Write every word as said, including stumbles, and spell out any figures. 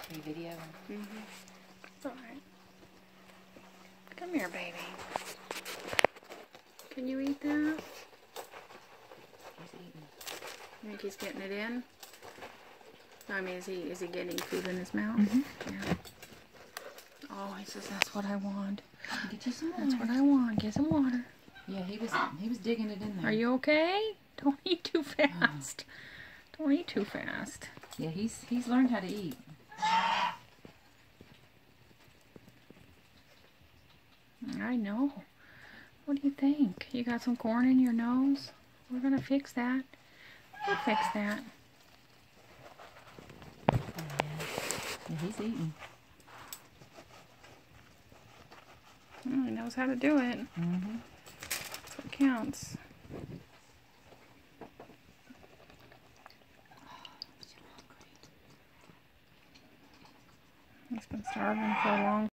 You video? Mm-hmm. It's alright. Come here, baby. Can you eat that? He's eating. You think he's getting it in? I mean, is he is he getting food in his mouth? Mm-hmm. Yeah. Oh, he says that's what I want. Get you some water. That's what I want. Get some water. Yeah, he was he was digging it in there. Are you okay? Don't eat too fast. Oh. Don't eat too fast. Yeah, he's he's learned how to eat. I know. What do you think? You got some corn in your nose? We're gonna fix that. We'll fix that. Yeah, yeah he's eating. Oh, he knows how to do it. Mm-hmm. That's what counts. He's been starving for a long